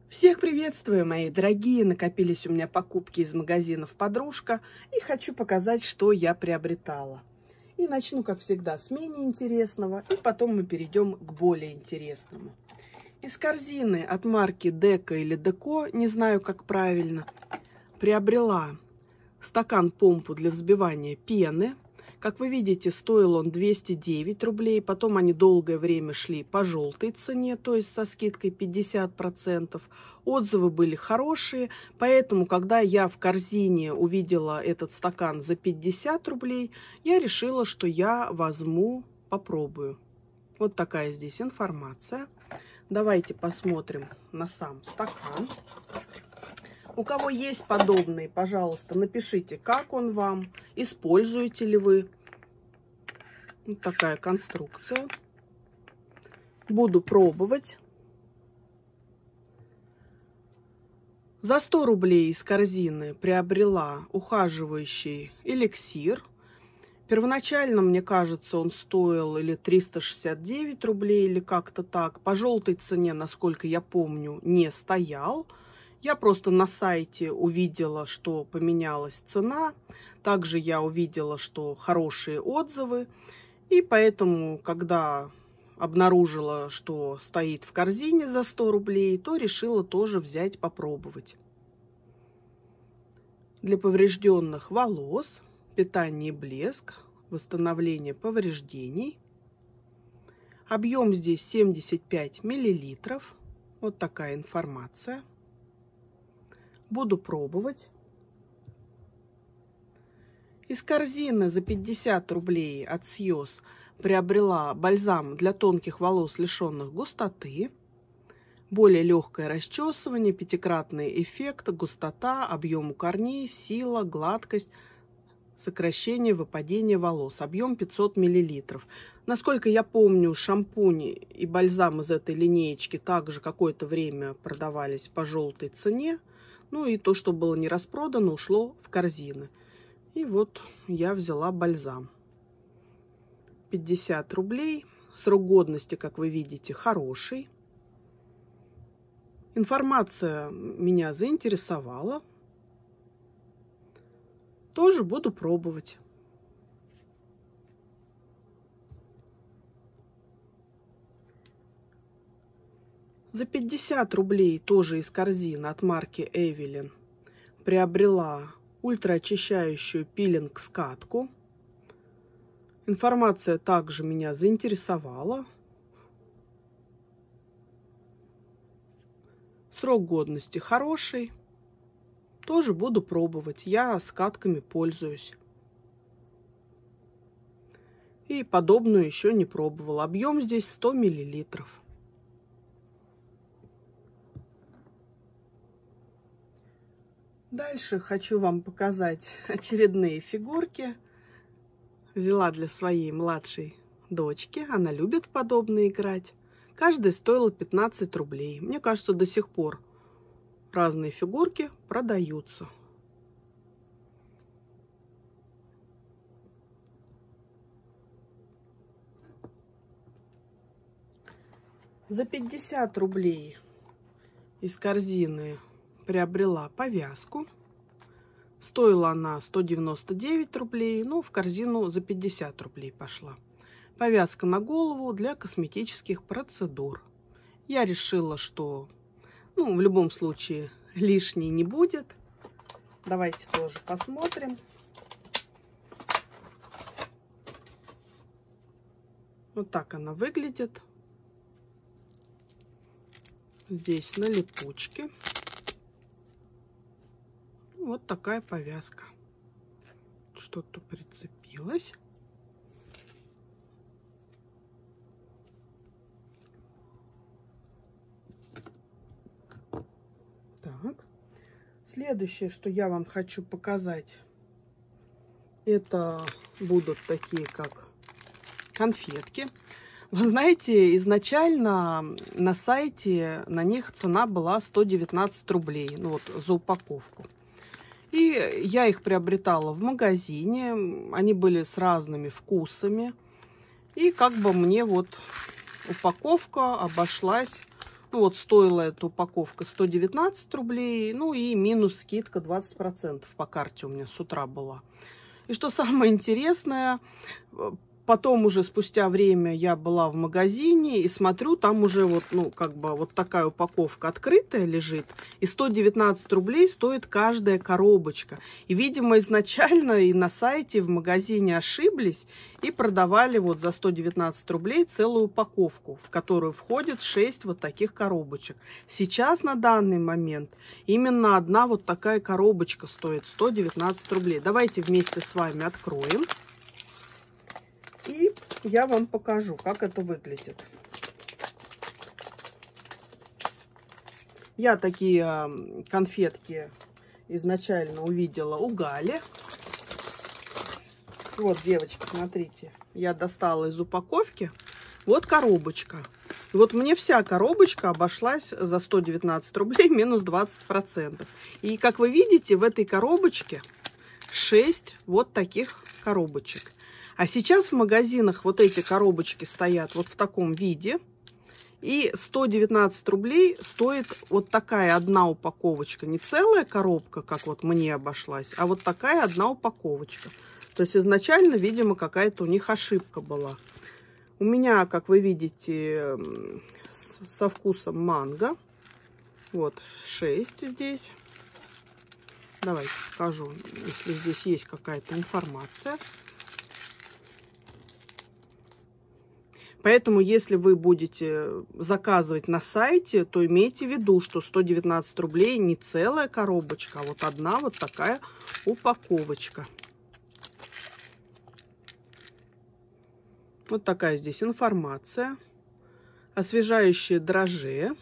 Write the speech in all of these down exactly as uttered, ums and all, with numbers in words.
Всех приветствую, мои дорогие! Накопились у меня покупки из магазинов «Подружка», и хочу показать, что я приобретала. И начну, как всегда, с менее интересного, и потом мы перейдем к более интересному. Из корзины от марки Деко или Деко, не знаю, как правильно, приобрела стакан-помпу для взбивания пены. Как вы видите, стоил он двести девять рублей. Потом они долгое время шли по желтой цене, то есть со скидкой пятьдесят процентов. Отзывы были хорошие, поэтому, когда я в корзине увидела этот стакан за пятьдесят рублей, я решила, что я возьму, попробую. Вот такая здесь информация. Давайте посмотрим на сам стакан. У кого есть подобные, пожалуйста, напишите, как он вам, используете ли вы. Вот такая конструкция. Буду пробовать. За сто рублей из корзины приобрела ухаживающий эликсир. Первоначально, мне кажется, он стоил или триста шестьдесят девять рублей, или как-то так. По желтой цене, насколько я помню, не стоял. Я просто на сайте увидела, что поменялась цена. Также я увидела, что хорошие отзывы. И поэтому, когда обнаружила, что стоит в корзине за сто рублей, то решила тоже взять, попробовать. Для поврежденных волос, питание и блеск, восстановление повреждений. Объем здесь семьдесят пять миллилитров. Вот такая информация. Буду пробовать. Из корзины за пятьдесят рублей от Сьюз приобрела бальзам для тонких волос, лишенных густоты. Более легкое расчесывание, пятикратный эффект, густота, объем у корней, сила, гладкость, сокращение выпадения волос. Объем пятьсот миллилитров. Насколько я помню, шампунь и бальзам из этой линеечки также какое-то время продавались по желтой цене. Ну и то, что было не распродано, ушло в корзины. И вот я взяла бальзам. пятьдесят рублей. Срок годности, как вы видите, хороший. Информация меня заинтересовала. Тоже буду пробовать. За пятьдесят рублей тоже из корзины от марки Эвелин приобрела ультраочищающую пилинг-скатку. Информация также меня заинтересовала. Срок годности хороший. Тоже буду пробовать. Я скатками пользуюсь. И подобную еще не пробовала. Объем здесь сто миллилитров. Дальше хочу вам показать очередные фигурки. Взяла для своей младшей дочки. Она любит в подобные играть. Каждая стоила пятнадцать рублей. Мне кажется, до сих пор разные фигурки продаются. За пятьдесят рублей из корзины приобрела повязку. Стоила она сто девяносто девять рублей, но в корзину за пятьдесят рублей пошла. Повязка на голову для косметических процедур. Я решила, что ну, в любом случае лишней не будет. Давайте тоже посмотрим. Вот так она выглядит. Здесь на липучке. Вот такая повязка. Что-то прицепилось. Так. Следующее, что я вам хочу показать, это будут такие, как конфетки. Вы знаете, изначально на сайте на них цена была сто девятнадцать рублей, ну вот за упаковку. И я их приобретала в магазине, они были с разными вкусами. И как бы мне вот упаковка обошлась Ну, вот стоила эта упаковка сто девятнадцать рублей. Ну и минус скидка двадцать процентов по карте у меня с утра была. И что самое интересное, потом уже спустя время я была в магазине и смотрю, там уже вот, ну, как бы вот такая упаковка открытая лежит. И сто девятнадцать рублей стоит каждая коробочка. И, видимо, изначально и на сайте, и в магазине ошиблись и продавали вот за сто девятнадцать рублей целую упаковку, в которую входит шесть вот таких коробочек. Сейчас на данный момент именно одна вот такая коробочка стоит сто девятнадцать рублей. Давайте вместе с вами откроем. И я вам покажу, как это выглядит. Я такие конфетки изначально увидела у Гали. Вот, девочки, смотрите. Я достала из упаковки. Вот коробочка. И вот мне вся коробочка обошлась за сто девятнадцать рублей минус двадцать процентов. И, как вы видите, в этой коробочке шесть вот таких коробочек. А сейчас в магазинах вот эти коробочки стоят вот в таком виде. И сто девятнадцать рублей стоит вот такая одна упаковочка. Не целая коробка, как вот мне обошлась, а вот такая одна упаковочка. То есть изначально, видимо, какая-то у них ошибка была. У меня, как вы видите, со вкусом манго. Вот шесть здесь. Давайте покажу, если здесь есть какая-то информация. Поэтому, если вы будете заказывать на сайте, то имейте в виду, что сто девятнадцать рублей не целая коробочка, а вот одна вот такая упаковочка. Вот такая здесь информация. Освежающие дрожжи.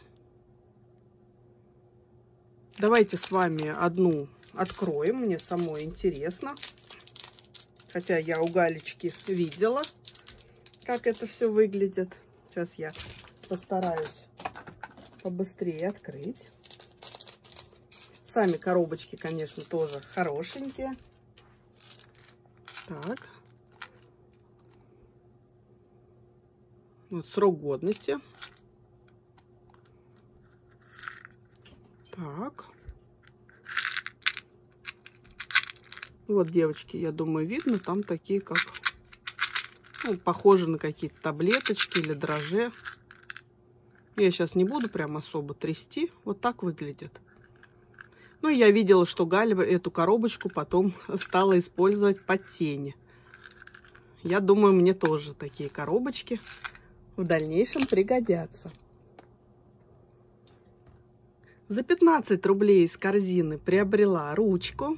Давайте с вами одну откроем, мне самой интересно. Хотя я у Галечки видела, как это все выглядит. Сейчас я постараюсь побыстрее открыть. Сами коробочки, конечно, тоже хорошенькие. Так. Вот срок годности. Так. Вот, девочки, я думаю, видно, там такие, как... Ну, похожи на какие-то таблеточки или дрожжи. Я сейчас не буду прям особо трясти. Вот так выглядит. Ну, я видела, что Галя эту коробочку потом стала использовать под тени. Я думаю, мне тоже такие коробочки в дальнейшем пригодятся. За пятнадцать рублей из корзины приобрела ручку.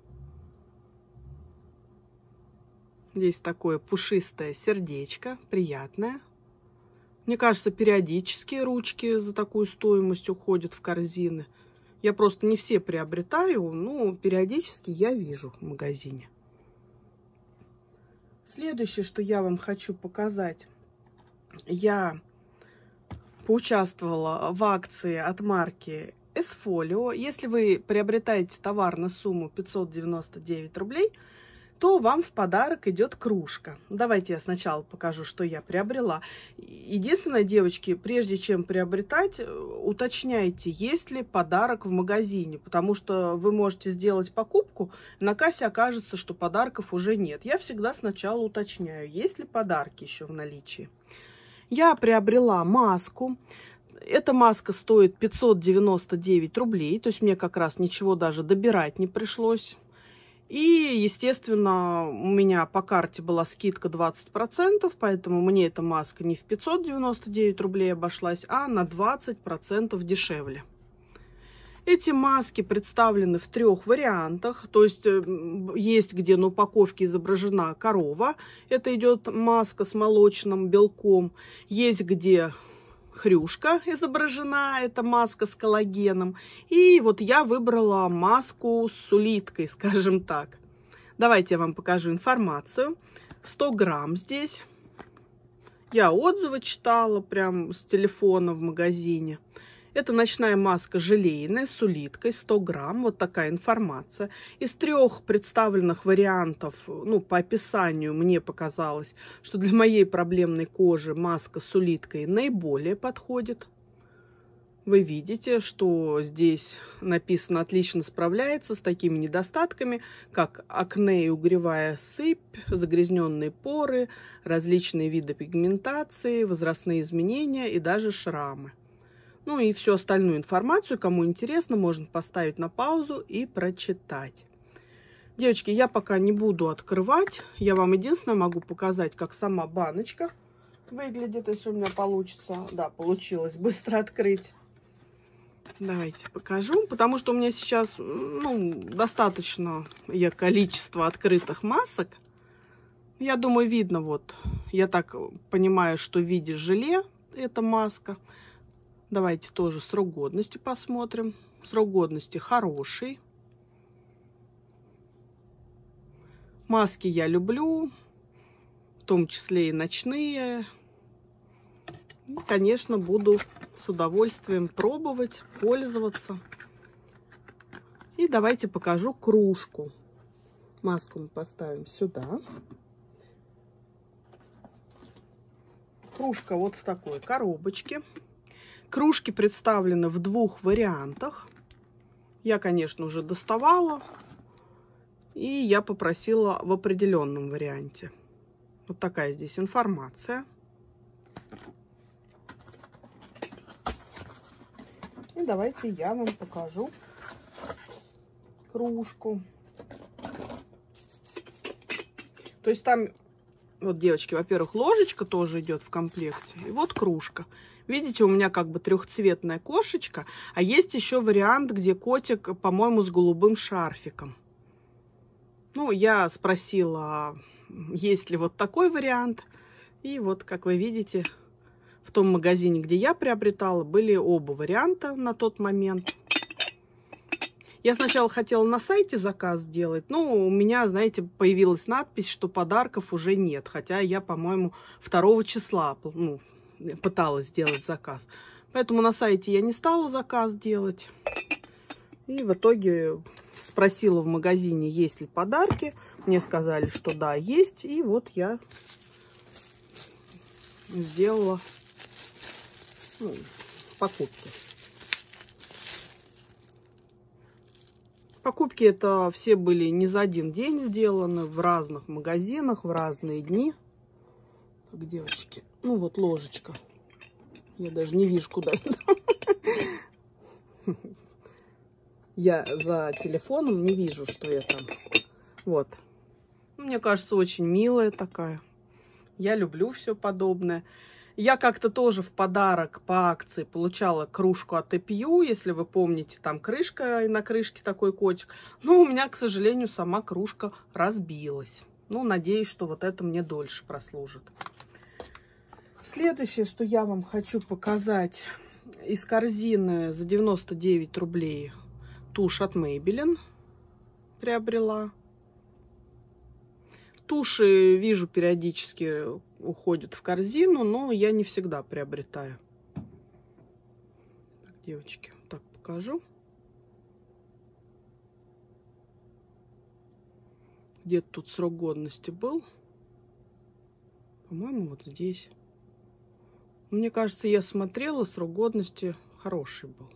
Здесь такое пушистое сердечко, приятное. Мне кажется, периодически ручки за такую стоимость уходят в корзины. Я просто не все приобретаю, но периодически я вижу в магазине. Следующее, что я вам хочу показать. Я поучаствовала в акции от марки Esfolio. Если вы приобретаете товар на сумму пятьсот девяносто девять рублей, то вам в подарок идет кружка. Давайте я сначала покажу, что я приобрела. Единственное, девочки, прежде чем приобретать, уточняйте, есть ли подарок в магазине, потому что вы можете сделать покупку, на кассе окажется, что подарков уже нет. Я всегда сначала уточняю, есть ли подарки еще в наличии. Я приобрела маску. Эта маска стоит пятьсот девяносто девять рублей, то есть мне как раз ничего даже добирать не пришлось. И, естественно, у меня по карте была скидка двадцать процентов, поэтому мне эта маска не в пятьсот девяносто девять рублей обошлась, а на двадцать процентов дешевле. Эти маски представлены в трех вариантах, то есть есть где на упаковке изображена корова, это идет маска с молочным белком, есть где... хрюшка изображена, это маска с коллагеном. И вот я выбрала маску с улиткой, скажем так. Давайте я вам покажу информацию. сто грамм здесь. Я отзывы читала прям с телефона в магазине. Это ночная маска желейная с улиткой, сто грамм. Вот такая информация. Из трех представленных вариантов, ну, по описанию мне показалось, что для моей проблемной кожи маска с улиткой наиболее подходит. Вы видите, что здесь написано «отлично справляется с такими недостатками, как акне и угревая сыпь, загрязненные поры, различные виды пигментации, возрастные изменения и даже шрамы». Ну и всю остальную информацию, кому интересно, можно поставить на паузу и прочитать. Девочки, я пока не буду открывать. Я вам единственное могу показать, как сама баночка выглядит, если у меня получится. Да, получилось быстро открыть. Давайте покажу, потому что у меня сейчас, ну, достаточно я количество открытых масок. Я думаю, видно, вот, я так понимаю, что в виде желе эта маска. Давайте тоже срок годности посмотрим. Срок годности хороший. Маски я люблю, в том числе и ночные. И, конечно, буду с удовольствием пробовать, пользоваться. И давайте покажу кружку. Маску мы поставим сюда. Кружка вот в такой коробочке. Кружки представлены в двух вариантах. Я, конечно, уже доставала. И я попросила в определенном варианте. Вот такая здесь информация. И давайте я вам покажу кружку. То есть там, вот, девочки, во-первых, ложечка тоже идет в комплекте. И вот кружка. Видите, у меня как бы трехцветная кошечка. А есть еще вариант, где котик, по-моему, с голубым шарфиком. Ну, я спросила, есть ли вот такой вариант. И вот, как вы видите, в том магазине, где я приобретала, были оба варианта на тот момент. Я сначала хотела на сайте заказ сделать, но у меня, знаете, появилась надпись, что подарков уже нет. Хотя я, по-моему, второго числа, ну, пыталась сделать заказ. Поэтому на сайте я не стала заказ делать. И в итоге спросила в магазине, есть ли подарки. Мне сказали, что да, есть. И вот я сделала, ну, покупки. Покупки это все были не за один день сделаны, в разных магазинах, в разные дни. Так, девочки, ну вот ложечка. Я даже не вижу, куда это. Я за телефоном не вижу, что я там. Вот. Мне кажется, очень милая такая. Я люблю все подобное. Я как-то тоже в подарок по акции получала кружку от Эпью, если вы помните, там крышка, и на крышке такой котик. Но у меня, к сожалению, сама кружка разбилась. Ну, надеюсь, что вот это мне дольше прослужит. Следующее, что я вам хочу показать, из корзины за девяносто девять рублей тушь от Maybelline приобрела. Туши, вижу, периодически уходят в корзину, но я не всегда приобретаю. Так, девочки, так покажу. Где-то тут срок годности был. По-моему, вот здесь. Мне кажется, я смотрела, срок годности хороший был.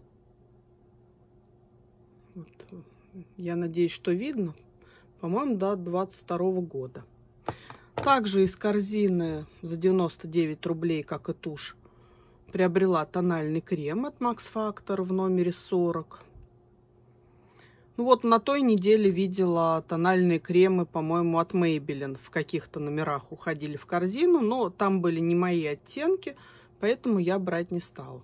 Вот. Я надеюсь, что видно. По-моему, до двадцать второго года. Также из корзины за девяносто девять рублей, как и тушь, приобрела тональный крем от Max Factor в номере сорок. Ну вот на той неделе видела тональные кремы, по-моему, от Maybelline. В каких-то номерах уходили в корзину, но там были не мои оттенки, поэтому я брать не стала.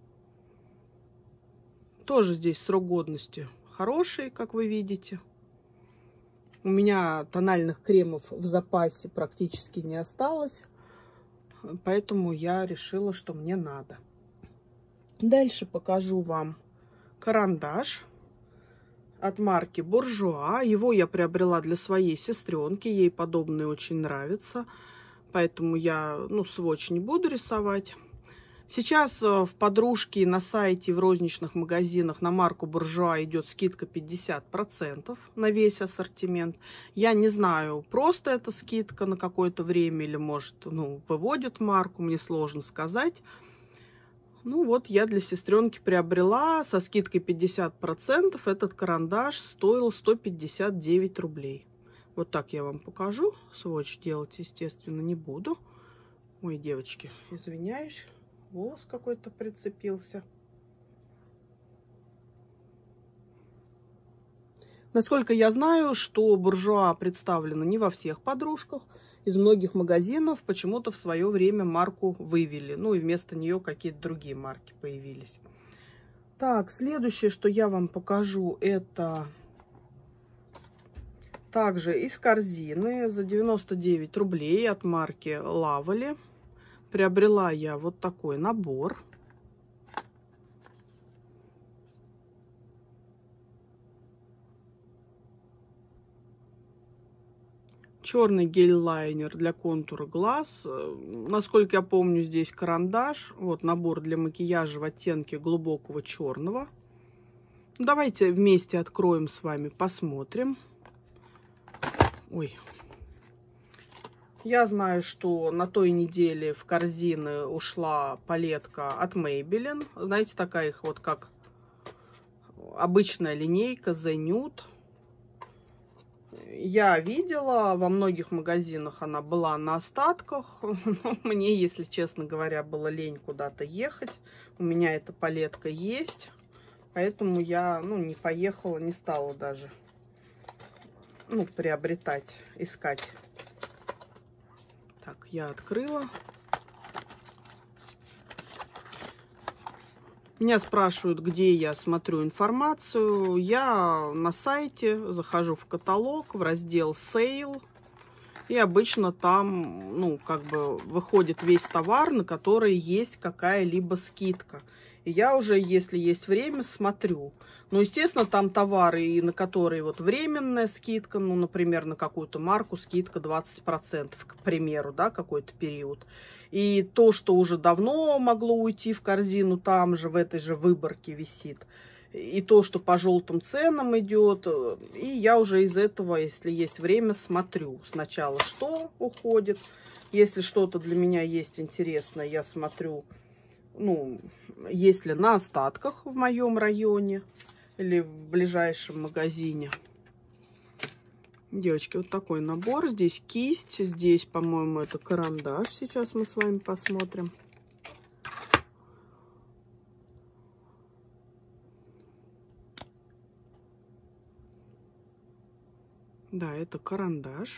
Тоже здесь срок годности хороший, как вы видите. У меня тональных кремов в запасе практически не осталось, поэтому я решила, что мне надо. Дальше покажу вам карандаш от марки Bourjois. Его я приобрела для своей сестренки, ей подобные очень нравятся, поэтому я, ну, сводч не буду рисовать. Сейчас в подружке на сайте, в розничных магазинах на марку Bourjois идет скидка пятьдесят процентов на весь ассортимент. Я не знаю, просто это скидка на какое-то время или, может, ну, выводят марку, мне сложно сказать. Ну вот, я для сестренки приобрела со скидкой пятьдесят процентов. Этот карандаш стоил сто пятьдесят девять рублей. Вот так я вам покажу. Сводч делать, естественно, не буду. Ой, девочки, извиняюсь. Волос какой-то прицепился. Насколько я знаю, что буржуа представлена не во всех подружках. Из многих магазинов почему-то в свое время марку вывели. Ну и вместо нее какие-то другие марки появились. Так, следующее, что я вам покажу, это также из корзины за девяносто девять рублей от марки Лавали. Приобрела я вот такой набор. Черный гель-лайнер для контура глаз. Насколько я помню, здесь карандаш. Вот набор для макияжа в оттенке глубокого черного. Давайте вместе откроем с вами, посмотрим. Ой. Я знаю, что на той неделе в корзины ушла палетка от Maybelline. Знаете, такая их вот как обычная линейка The Nude. Я видела, во многих магазинах она была на остатках. Но мне, если честно говоря, было лень куда-то ехать. У меня эта палетка есть. Поэтому я, ну, не поехала, не стала даже, ну, приобретать, искать. Так, я открыла. Меня спрашивают, где я смотрю информацию. Я на сайте захожу в каталог, в раздел Sale. И обычно там, ну, как бы выходит весь товар, на который есть какая-либо скидка. И я уже, если есть время, смотрю. Ну, естественно, там товары, на которые вот временная скидка, ну, например, на какую-то марку скидка двадцать процентов, к примеру, да, какой-то период. И то, что уже давно могло уйти в корзину, там же, в этой же выборке висит. И то, что по желтым ценам идет. И я уже из этого, если есть время, смотрю сначала, что уходит. Если что-то для меня есть интересное, я смотрю, ну, есть ли на остатках в моем районе или в ближайшем магазине. Девочки, вот такой набор. Здесь кисть, здесь, по-моему, это карандаш. Сейчас мы с вами посмотрим. Да, это карандаш.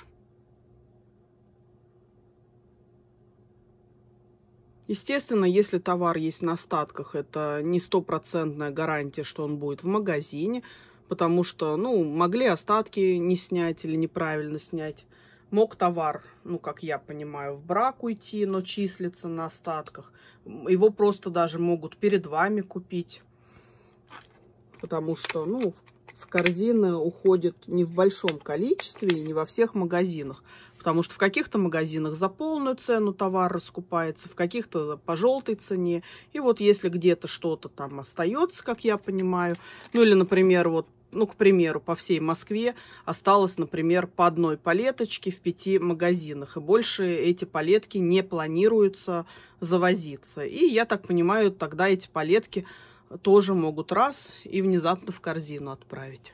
Естественно, если товар есть на остатках, это не стопроцентная гарантия, что он будет в магазине. Потому что, ну, могли остатки не снять или неправильно снять. Мог товар, ну, как я понимаю, в брак уйти, но числится на остатках. Его просто даже могут перед вами купить. Потому что, ну, в корзины уходит не в большом количестве и не во всех магазинах. Потому что в каких-то магазинах за полную цену товар раскупается, в каких-то по желтой цене. И вот если где-то что-то там остается, как я понимаю, ну или, например, вот, ну, к примеру, по всей Москве осталось, например, по одной палеточке в пяти магазинах. И больше эти палетки не планируются завозиться. И, я так понимаю, тогда эти палетки тоже могут раз и внезапно в корзину отправить.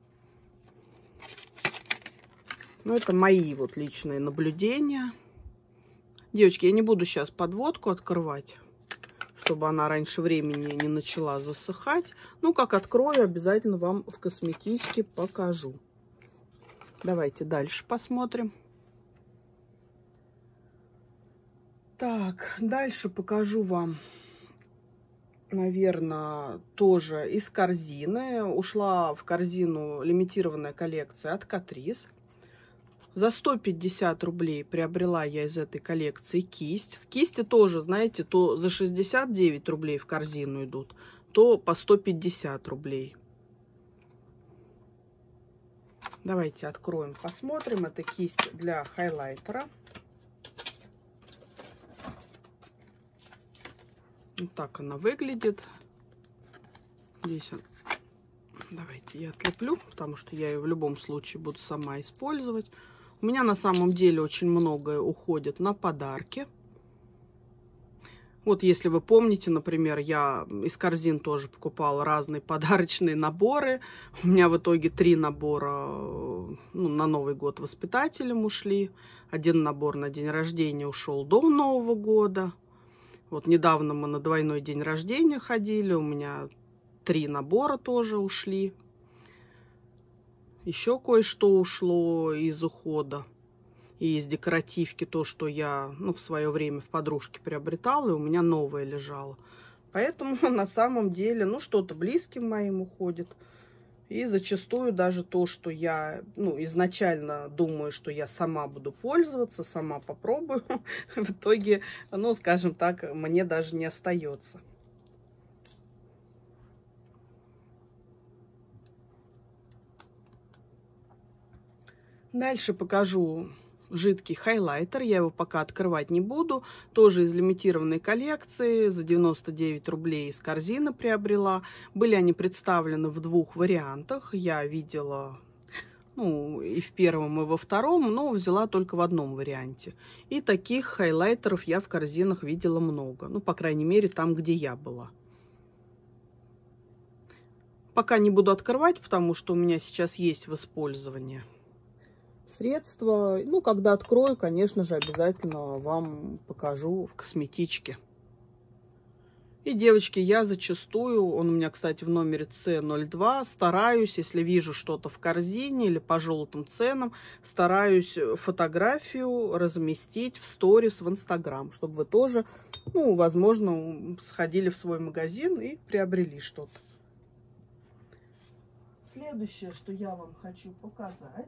Ну, это мои вот личные наблюдения. Девочки, я не буду сейчас подводку открывать, чтобы она раньше времени не начала засыхать. Ну, как открою, обязательно вам в косметичке покажу. Давайте дальше посмотрим. Так, дальше покажу вам, наверное, тоже из корзины. Ушла в корзину лимитированная коллекция от Catrice. За сто пятьдесят рублей приобрела я из этой коллекции кисть. Кисти тоже, знаете, то за шестьдесят девять рублей в корзину идут, то по сто пятьдесят рублей. Давайте откроем, посмотрим. Это кисть для хайлайтера. Вот так она выглядит. Здесь он... Давайте я отлеплю, потому что я ее в любом случае буду сама использовать. У меня на самом деле очень многое уходит на подарки. Вот если вы помните, например, я из корзин тоже покупала разные подарочные наборы. У меня в итоге три набора, ну, на Новый год воспитателям ушли. Один набор на день рождения ушел до Нового года. Вот недавно мы на двойной день рождения ходили. У меня три набора тоже ушли. Еще кое-что ушло из ухода. И из декоративки то, что я, ну, в свое время в подружке приобретала, и у меня новое лежало. Поэтому на самом деле, ну, что-то близким моим уходит. И зачастую даже то, что я, ну, изначально думаю, что я сама буду пользоваться, сама попробую, в итоге, ну, скажем так, мне даже не остается. Дальше покажу жидкий хайлайтер. Я его пока открывать не буду. Тоже из лимитированной коллекции. За девяносто девять рублей из корзины приобрела. Были они представлены в двух вариантах. Я видела, ну, и в первом, и во втором, но взяла только в одном варианте. И таких хайлайтеров я в корзинах видела много. Ну, по крайней мере, там, где я была. Пока не буду открывать, потому что у меня сейчас есть в использовании средства. Ну, когда открою, конечно же, обязательно вам покажу в косметичке. И, девочки, я зачастую, он у меня, кстати, в номере С ноль два, стараюсь, если вижу что-то в корзине или по желтым ценам, стараюсь фотографию разместить в сторис в Инстаграм, чтобы вы тоже, ну, возможно, сходили в свой магазин и приобрели что-то. Следующее, что я вам хочу показать.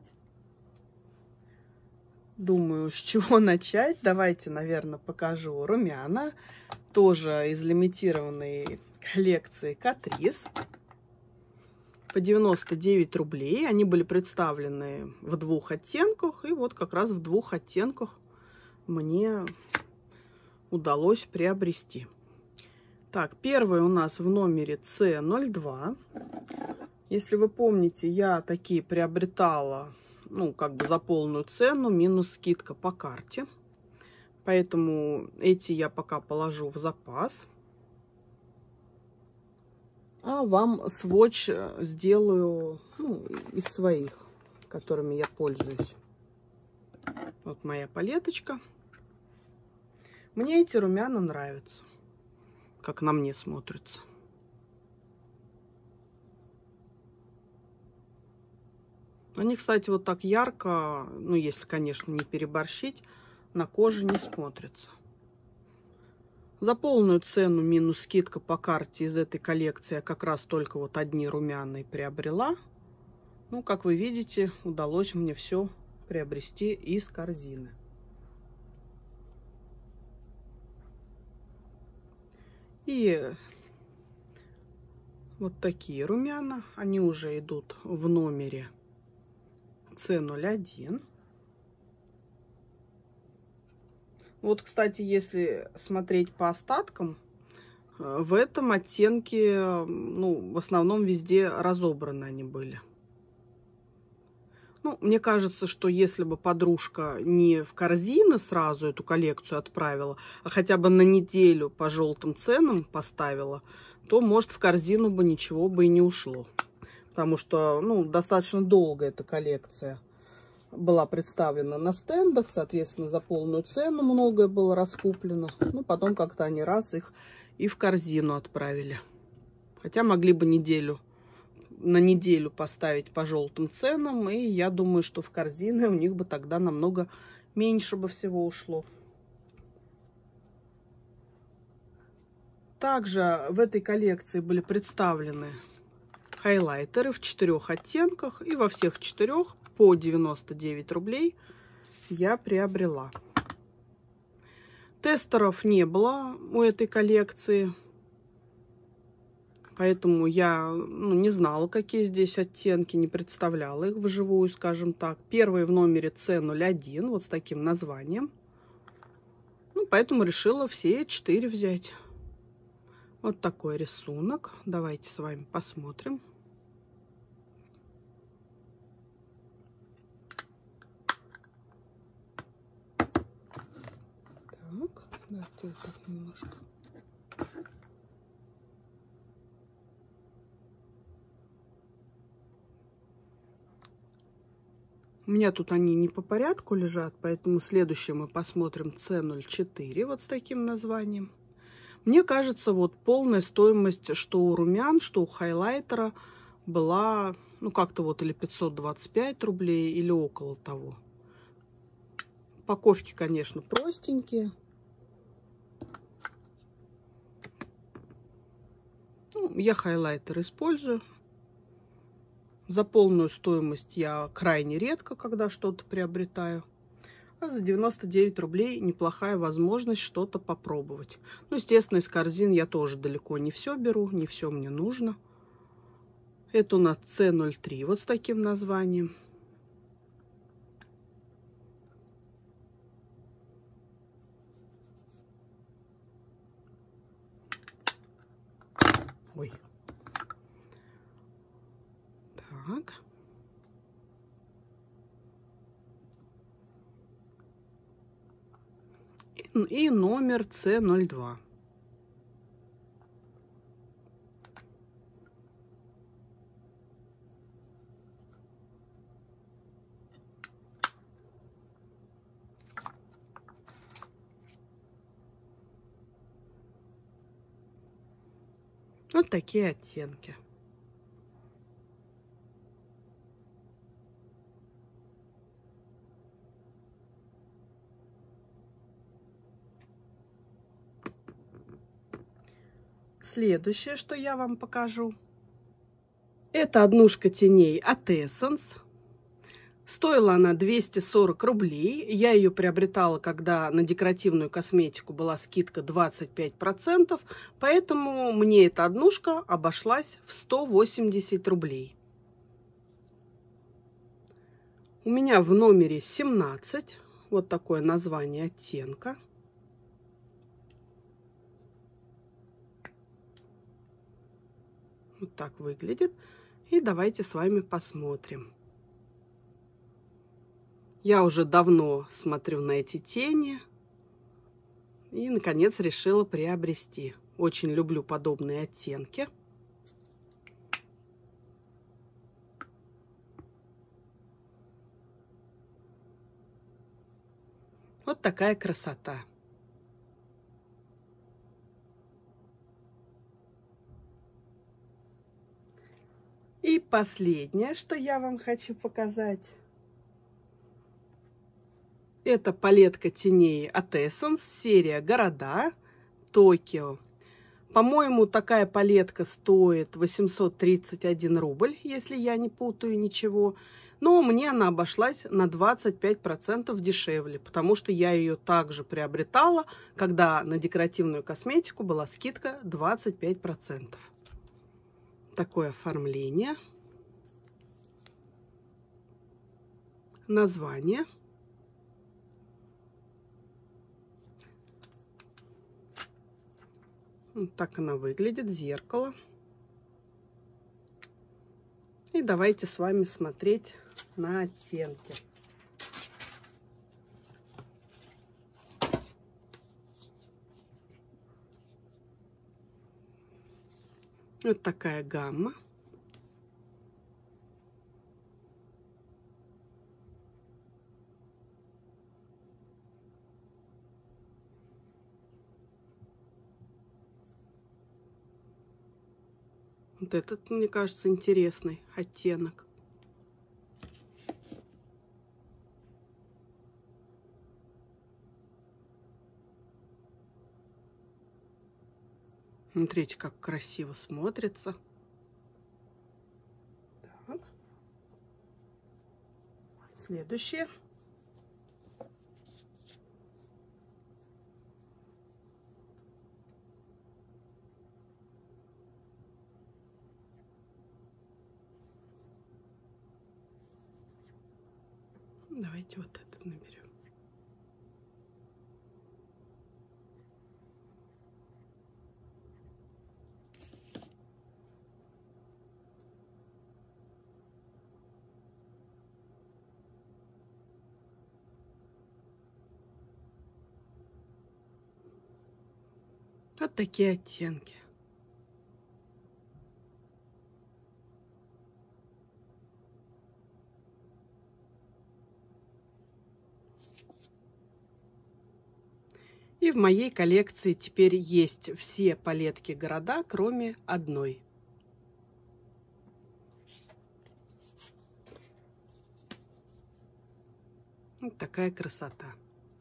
Думаю, с чего начать. Давайте, наверное, покажу румяна. Тоже из лимитированной коллекции Catrice. По девяносто девять рублей. Они были представлены в двух оттенках. И вот как раз в двух оттенках мне удалось приобрести. Так, первый у нас в номере С ноль два. Если вы помните, я такие приобретала, ну, как бы за полную цену, минус скидка по карте. Поэтому эти я пока положу в запас. А вам сводч сделаю, ну, из своих, которыми я пользуюсь. Вот моя палеточка. Мне эти румяна нравятся, как на мне смотрятся. Они, кстати, вот так ярко, ну, если, конечно, не переборщить, на коже не смотрятся. За полную цену минус скидка по карте из этой коллекции я как раз только вот одни румяные приобрела. Ну, как вы видите, удалось мне все приобрести из корзины. И вот такие румяна, они уже идут в номере С ноль один. Вот, кстати, если смотреть по остаткам, в этом оттенке, ну, в основном везде разобраны они были. Ну, мне кажется, что если бы подружка не в корзины сразу эту коллекцию отправила, а хотя бы на неделю по желтым ценам поставила, то, может, в корзину бы ничего бы и не ушло. Потому что, ну, достаточно долго эта коллекция была представлена на стендах, соответственно, за полную цену многое было раскуплено. Ну, потом как-то они раз их и в корзину отправили. Хотя могли бы неделю, на неделю поставить по желтым ценам, и я думаю, что в корзины у них бы тогда намного меньше бы всего ушло. Также в этой коллекции были представлены хайлайтеры в четырех оттенках, и во всех четырех по девяносто девять рублей я приобрела. Тестеров не было у этой коллекции, поэтому я, ну, не знала, какие здесь оттенки, не представляла их вживую, скажем так. Первый в номере С ноль один, вот с таким названием. Ну, поэтому решила все четыре взять. Вот такой рисунок. Давайте с вами посмотрим. Так, давайте вот так немножко У меня тут они не по порядку лежат, поэтому следующее мы посмотрим С ноль четыре, вот с таким названием. Мне кажется, вот полная стоимость, что у румян, что у хайлайтера, была, ну, как-то вот или пятьсот двадцать пять рублей, или около того. Упаковки, конечно, простенькие. Ну, я хайлайтер использую. За полную стоимость я крайне редко, когда что-то приобретаю. А за девяносто девять рублей неплохая возможность что-то попробовать. Ну, естественно, из корзин я тоже далеко не все беру, не все мне нужно. Это у нас С ноль три, вот с таким названием. Ой. Так. И, и номер С ноль два. Вот такие оттенки. Следующее, что я вам покажу, это однушка теней от Essence. Стоила она двести сорок рублей. Я ее приобретала, когда на декоративную косметику была скидка двадцать пять процентов, поэтому мне эта однушка обошлась в сто восемьдесят рублей. У меня в номере семнадцать. Вот такое название оттенка. Вот так выглядит. И давайте с вами посмотрим. Я уже давно смотрю на эти тени. И, наконец, решила приобрести. Очень люблю подобные оттенки. Вот такая красота. И последнее, что я вам хочу показать. Это палетка теней от Essence, серия «Города», Токио. По-моему, такая палетка стоит восемьсот тридцать один рубль, если я не путаю ничего. Но мне она обошлась на двадцать пять процентов дешевле, потому что я ее также приобретала, когда на декоративную косметику была скидка двадцать пять процентов. Такое оформление. Название. Вот так она выглядит, зеркало. И давайте с вами смотреть на оттенки. Вот такая гамма. Вот этот, мне кажется, интересный оттенок. Смотрите, как красиво смотрится. Так. Следующее. Давайте вот это наберем. Вот такие оттенки. И в моей коллекции теперь есть все палетки города, кроме одной. Вот такая красота.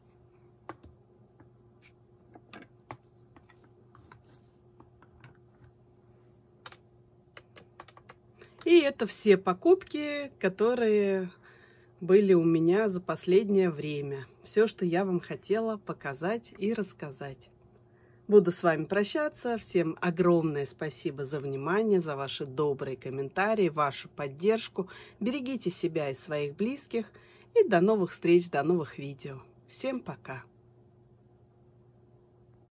И это все покупки, которые были у меня за последнее время. Все, что я вам хотела показать и рассказать. Буду с вами прощаться. Всем огромное спасибо за внимание, за ваши добрые комментарии, вашу поддержку. Берегите себя и своих близких. И до новых встреч, до новых видео. Всем пока!